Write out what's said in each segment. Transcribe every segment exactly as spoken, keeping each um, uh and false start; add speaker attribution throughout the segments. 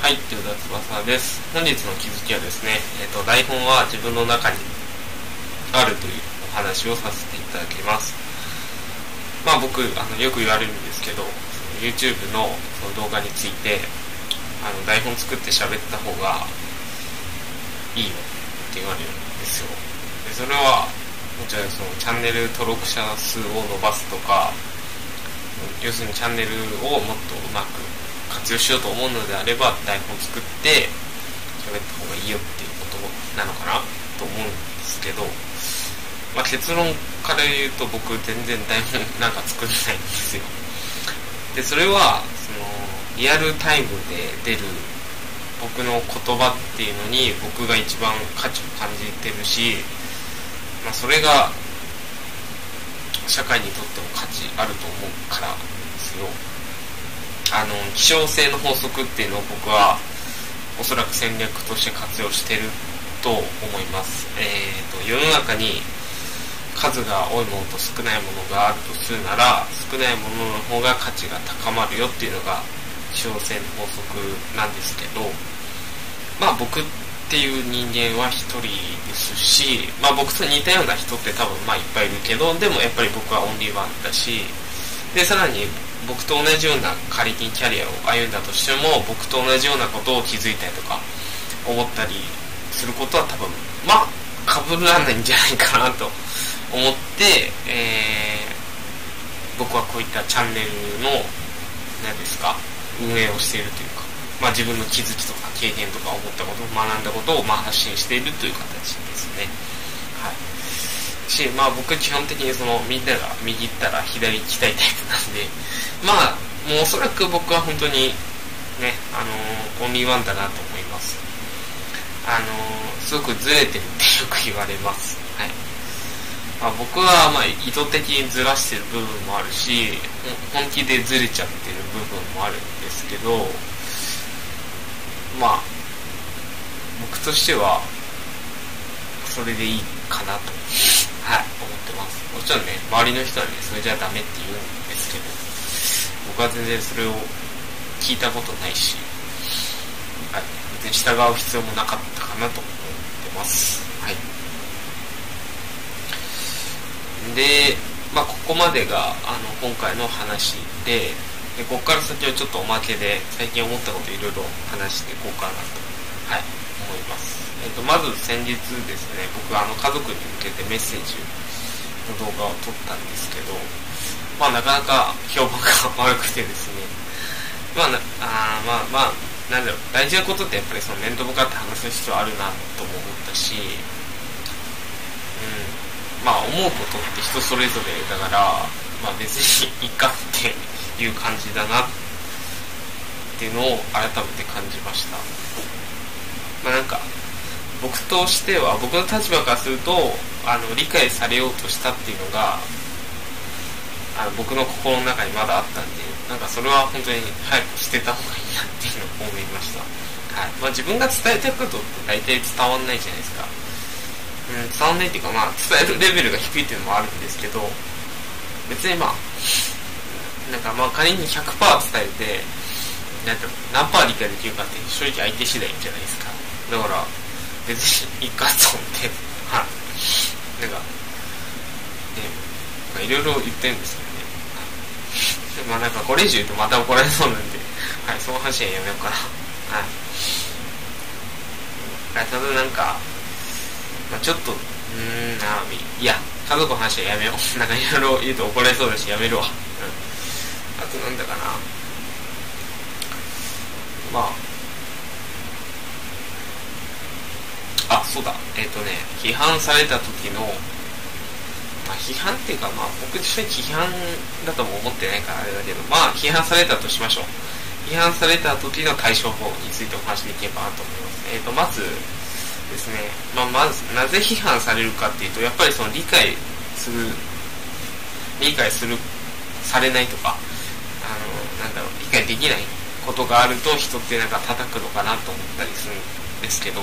Speaker 1: はい、という翼です。本日の気づきはですね、えーと、台本は自分の中にあるというお話をさせていただきます。まあ僕、あのよく言われるんですけど、YouTube のその動画について、あの台本作って喋った方がいいよって言われるんですよ。でそれは、もちろんそのチャンネル登録者数を伸ばすとか、要するにチャンネルをもっとうまく活用しようと思うのであれば台本作って喋った方がいいよっていうことなのかなと思うんですけど、まあ、結論から言うと僕全然台本なんか作んないんですよ。でそれはそのリアルタイムで出る僕の言葉っていうのに僕が一番価値を感じてるし、まあ、それが社会にとっても価値あると思うからですよ。あの希少性の法則っていうのを僕はおそらく戦略として活用してると思います。えーと、世の中に数が多いものと少ないものがあるとするなら、少ないものの方が価値が高まるよっていうのが希少性の法則なんですけど、まあ僕っていう人間は一人ですし、まあ僕と似たような人って多分まあいっぱいいるけど、でもやっぱり僕はオンリーワンだし、でさらに僕と同じような仮にキャリアを歩んだとしても、僕と同じようなことを気づいたりとか思ったりすることは多分まあ被らないんじゃないかなと思って、えー、僕はこういったチャンネルの何ですか運営をしているというか、まあ自分の気づきとか経験とか思ったこと学んだことをまあ発信しているという形ですね。はい。し、まあ僕基本的にそのみんなが右行ったら左行きたいタイプなんで、まあもうおそらく僕は本当にね、あのー、オンリーワンだなと思います。あのー、すごくずれてるってよく言われます。はい。まあ、僕はまあ意図的にずらしてる部分もあるし、本気でずれちゃってる部分もあるんですけど、まあ僕としてはそれでいいかなとはい思ってます。もちろんね、周りの人はねそれじゃダメって言うんですけど、僕は全然それを聞いたことないし、はい、別に従う必要もなかったかなと思ってます。はい。で、まあここまでがあの今回の話で、でここから先はちょっとおまけで最近思ったこといろいろ話していこうかなと、はい、思います。えっと、まず先日ですね、僕あの家族に向けてメッセージの動画を撮ったんですけど、まあなかなか評判が悪くてですね、まあなあまあまあなんだろう、大事なことってやっぱりその面と向かって話す必要あるなとも思ったし、うん、まあ思うことって人それぞれだから、まあ別にいいかっていう感じだなっていうのを改めて感じました。まあなんか僕としては、僕の立場からするとあの理解されようとしたっていうのがあの僕の心の中にまだあったんで、なんかそれは本当に早く捨てた方がいいなっていうのを思いました。はい。まあ自分が伝えたいことって大体伝わんないじゃないですか。うん、伝わんないっていうか、まあ伝えるレベルが低いっていうのもあるんですけど、別にまあなんかまあ仮に ひゃくパーセント 伝えてなんか何パー理解できるかって正直相手次第じゃないですか。だから別にいいかと思ってはい。なんかね、いろいろ言ってるんですけどね。まあなんかこれ以上言うとまた怒られそうなんで、はい、その話はやめようかな。はい。ただなんか、まあ、ちょっとうーんな、いや家族の話はやめよう。なんかいろいろ言うと怒られそうだしやめるわ。うん。あとなんだかな、まああそうだえっ、ー、とね批判された時の、まあ、批判っていうか、まあ僕自身批判だとも思ってないからあれだけど、まあ批判されたとしましょう。批判された時の対処法についてお話しできればなと思います。えっ、ー、とまずですね、まあ、まずなぜ批判されるかっていうと、やっぱりその理解する理解するされないとか、あのなんだろう理解できないことがあると人ってなんか叩くのかなと思ったりするんですけど、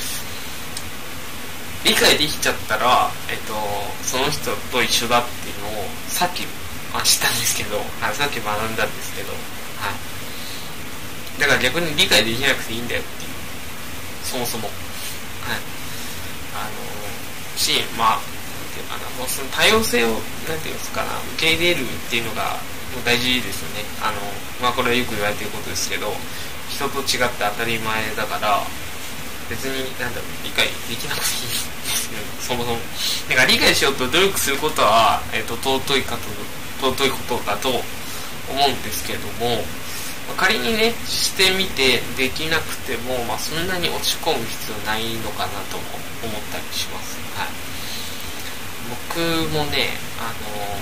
Speaker 1: 理解できちゃったら、えっと、その人と一緒だっていうのをさっき、まあ、知ったんですけど、はい、さっき学んだんですけど、はい、 だから逆に理解できなくていいんだよっていう、そもそも。はい。あの、し、まあ、なんていうかな、もうその多様性を、なんていうんですかな、受け入れるっていうのが大事ですよね。あの、まあこれはよく言われてることですけど、人と違って当たり前だから、別に、なんだろう、理解できなくていいんですけど、そもそも。だから理解しようと努力することは、えっと、尊いかと、尊いことだと思うんですけれども、仮にね、してみてできなくても、まあそんなに落ち込む必要ないのかなとも思ったりします。はい。僕もね、あの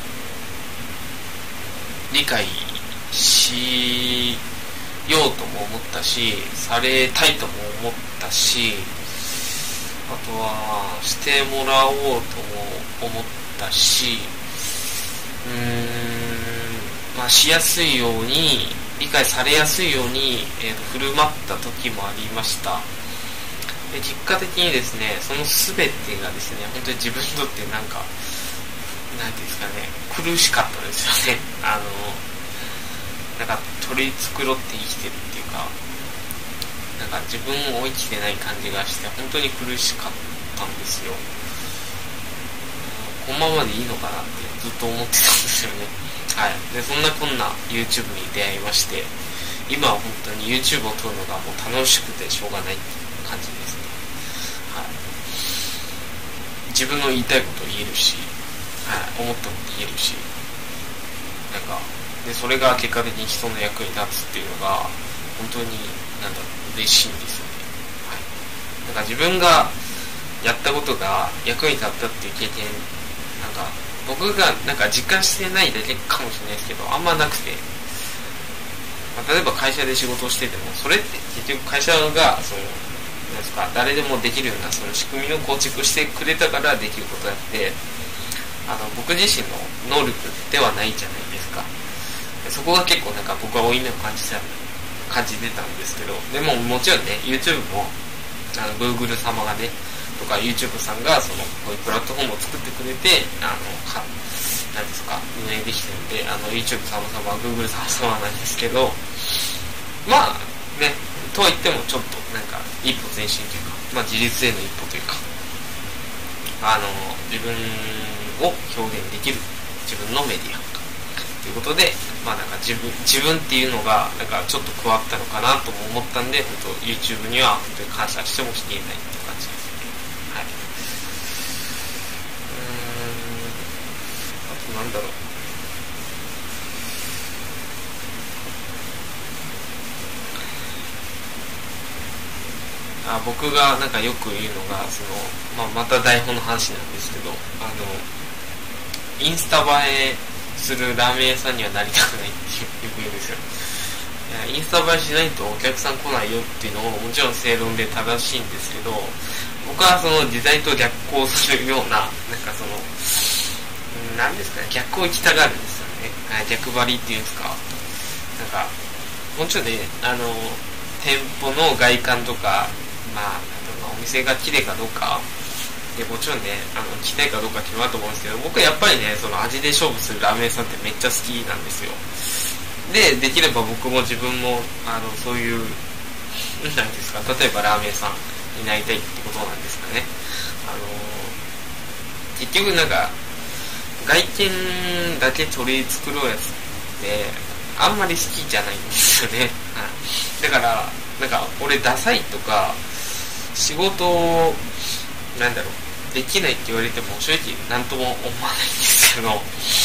Speaker 1: ー、理解しようとも思ったし、されたいとも思ったし、あとはしてもらおうとも思ったし、うーん、まあしやすいように、理解されやすいように、えーと、振る舞った時もありました。で、結果的にですね、その全てがですね、本当に自分にとってなんか、なんていうんですかね、苦しかったですよね。あの、なんか取り繕って生きてるっていうか、なんか自分を生きてない感じがして、本当に苦しかったんですよ。このままでいいのかなってずっと思ってたんですよね。はい。で、そんなこんな YouTube に出会いまして、今は本当に YouTube を撮るのがもう楽しくてしょうがないっていう感じですね。はい。自分の言いたいことを言えるし、はい、思ったこと言えるし、なんか、で、それが結果的に人の役に立つっていうのが、本当に、なんだろう、嬉しいんですよね。はい。なんか自分がやったことが役に立ったっていう経験、なんか、僕がなんか実感してないだけかもしれないですけど、あんまなくて、まあ、例えば会社で仕事をしてても、それって結局会社がそのなんですか、誰でもできるようなその仕組みを構築してくれたからできることであって、あの僕自身の能力ではないじゃないですか。そこが結構なんか僕は負い目を感じた感じてたんですけど、でももちろんね YouTube もあの Google 様がねとか YouTube さんがそのこういうプラットフォームを作ってくれて、あのかなんですか運営できてるんで、あの YouTube 様様は Google 様様なんですけど、まあねとは言ってもちょっとなんか一歩前進というか、まあ自立への一歩というか、あの自分を表現できる自分のメディアということで、まあなんか自分自分っていうのがなんかちょっと加わったのかなとも思ったんで、本当 YouTube には本当に感謝してもしきれないっていう感じですね。はい。うーん。あとなんだろう。あ僕がなんかよく言うのがその、まあ、また台本の話なんですけど、あのインスタ映えするラーメン屋さんにはなりたくないってよく言うんですよ。いやインスタ映えしないとお客さん来ないよっていうのももちろん正論で正しいんですけど、僕はその時代と逆行するようななんかその何ですかね、逆を行きたがるんですよね。逆張りっていうんですか。なんかもちろんね、あの店舗の外観とか、まあ、お店が綺麗かどうかでもちろんね、あの来たいかどうか決まると思うんですけど、僕はやっぱりねその味で勝負するラーメン屋さんってめっちゃ好きなんですよ。でできれば僕も自分もあのそういうなんですか、例えばラーメン屋さんになりたいってことなんですかね。あの結局なんか外見だけ取り繕うやつってあんまり好きじゃないんですよね。はい、だからなんか俺ダサいとか仕事をなんだろうできないって言われても正直何とも思わないんですけど、あの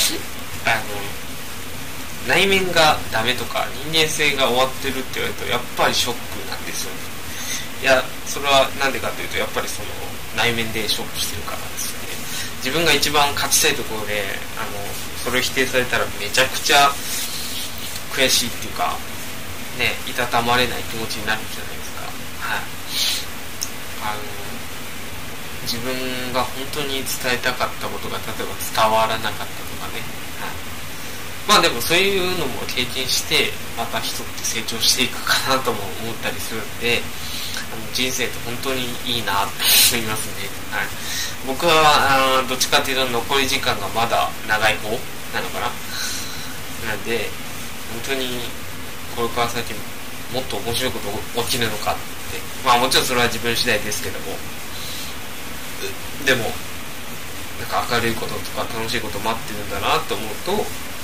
Speaker 1: 内面がダメとか人間性が終わってるって言われるとやっぱりショックなんですよね。いやそれはなんでかというとやっぱりその内面で勝負してるからですよね。自分が一番勝ちたいところであのそれを否定されたらめちゃくちゃ悔しいっていうかね、いたたまれない気持ちになるじゃないですか。はい。あの自分が本当に伝えたかったことが例えば伝わらなかったとかね。はい。まあでもそういうのも経験してまた人って成長していくかなとも思ったりするんで、あの人生って本当にいいなって思いますね。はい。僕はあどっちかというと残り時間がまだ長い方なのかな。なんで本当にこれから先もっと面白いこと起きるのかって、まあもちろんそれは自分次第ですけども、でもなんか明るいこととか楽しいこと待ってるんだなと思うと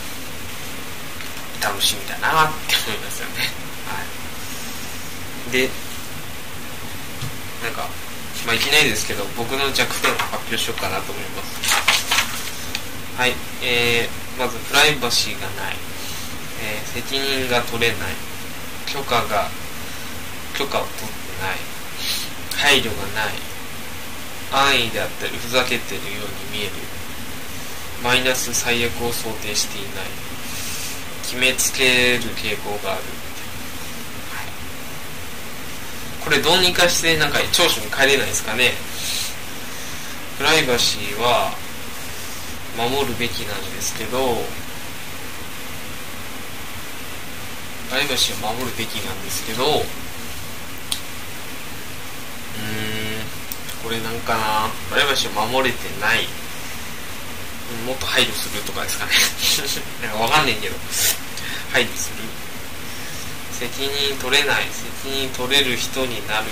Speaker 1: 楽しみだなって思いますよね。はい。で、なんかまあいきなりですけど僕の弱点を発表しようかなと思います。はい。えー、まずプライバシーがない、えー、責任が取れない、許可が許可を取ってない、配慮がない、安易であったりふざけてるように見える、マイナス最悪を想定していない、決めつける傾向がある、はい、これどうにかしてなんか長所に変えれないですかね。プライバシーは守るべきなんですけど、プライバシーを守るべきなんですけど、うーんこれなんかな、プライバシーを守れてない、もっと配慮するとかですかねなんかわかんないけど配慮する、責任取れない、責任取れる人になる、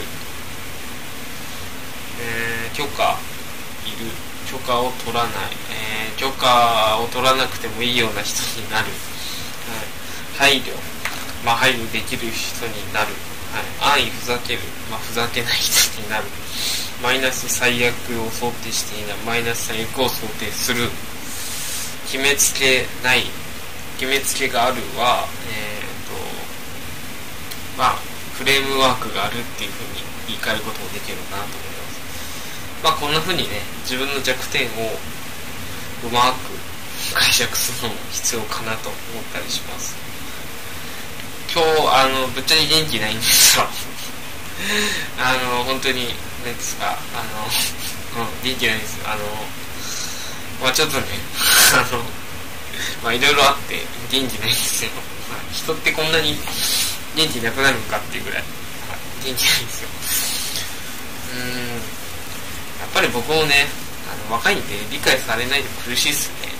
Speaker 1: えー、許可いる、許可を取らない、えー、許可を取らなくてもいいような人になる、はい、配慮、まあ配慮できる人になる、はい、安易ふざける、まあふざけない人になる、マイナス最悪を想定していない、マイナス最悪を想定する、決めつけない、決めつけがあるは、えーとまあフレームワークがあるっていうふうに言い換えることもできるのかなと思います。まあこんなふうにね、自分の弱点をうまく解釈するのも必要かなと思ったりします。今日あのぶっちゃけ元気ないんですよあの本当になんですか、あの、うん、元気ないんですよ。あのまあちょっとねあのまあいろいろあって元気ないんですよ人ってこんなに元気なくなるのかっていうぐらい元気ないんですよ。うーん、やっぱり僕もね、あの若いんで理解されないで苦しいっすね。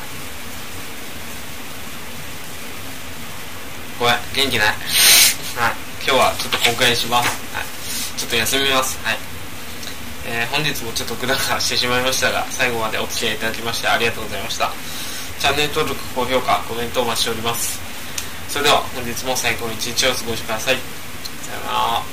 Speaker 1: ごめん、元気ないはい、今日はちょっと今回にします。はい、ちょっと休みます。はい、えー、本日もちょっとグダグダしてしまいましたが、最後までお付き合いいただきましてありがとうございました。チャンネル登録、高評価、コメントをお待ちしております。それでは本日も最高の一日をお過ごしください。さよなら。